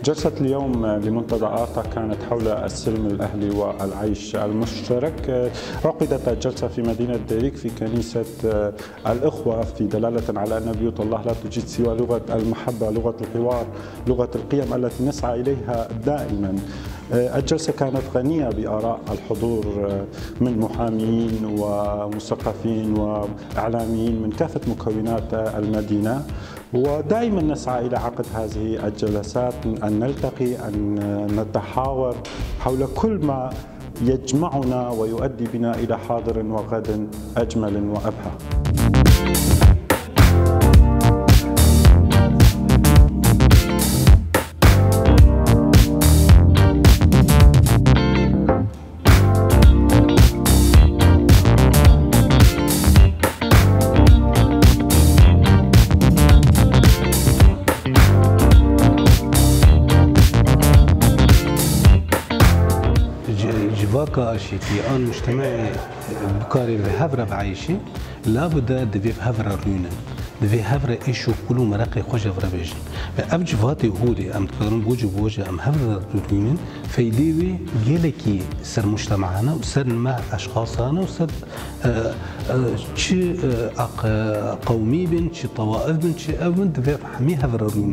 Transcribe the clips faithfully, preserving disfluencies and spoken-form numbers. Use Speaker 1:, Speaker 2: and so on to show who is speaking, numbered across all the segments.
Speaker 1: جلسة اليوم لمنتدى آرتا كانت حول السلم الأهلي والعيش المشترك. عقدت الجلسة في مدينة ديريك في كنيسة الإخوة في دلالة على أن بيوت الله لا توجد سوى لغة المحبة، لغة الحوار، لغة القيم التي نسعى إليها دائما. الجلسة كانت غنية بآراء الحضور من محامين ومثقفين وإعلاميين من كافة مكونات المدينة، ودائما نسعى إلى عقد هذه الجلسات، أن نلتقي، أن نتحاور حول كل ما يجمعنا ويؤدي بنا إلى حاضر وغد أجمل وأبهى.
Speaker 2: جواكا شيتي آن مجتمعي بكاري بهفرة بعيشي لابد دفي بهفرة رونن دفي هفرة إيشو كلو مرقي خوش هفرة بيجن أب جواتي هودي أم تقدرون بوجه بوجه أم هفرة رونن فيديوي جيلكي سر مجتمعنا وسر مع أشخاصنا وسر شي قومي بن شي طوائف بن شي أبن دفي حمي هفرة رونن.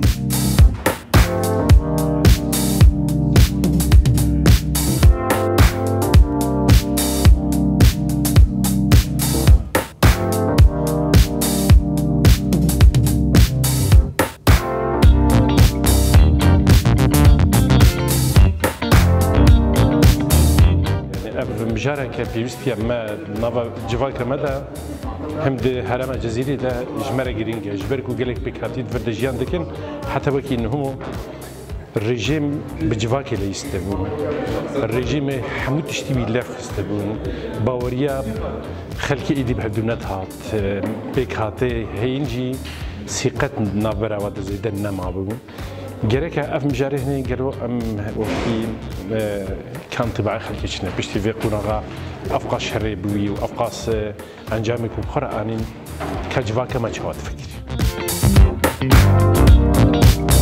Speaker 3: مجارك بيوستي ما نافا جواك مدى هم ده هرم الجزيرة ده جمرة جرينجا جبركو جلك بكاتيد فردجيان دكن حتى وكي إنه الرجيم بجواك اللي يستبون الرجيم حمود تشتبي لف يستبون باوريا خلك إيدي بحدونات هات بيك هاتي هينجي ثقة نابرة ودزيدن نمابون جرك أف مجاره هني جرو أم وفي كان طباع خلكيشنا بيشتي في قناغا أفقاس شري بوي وأفقاس أنجامك وبخرا أنين كجواك ما جوات فكري.